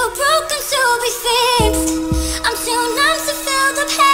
too broken to be fixed. I'm too numb to feel the pain.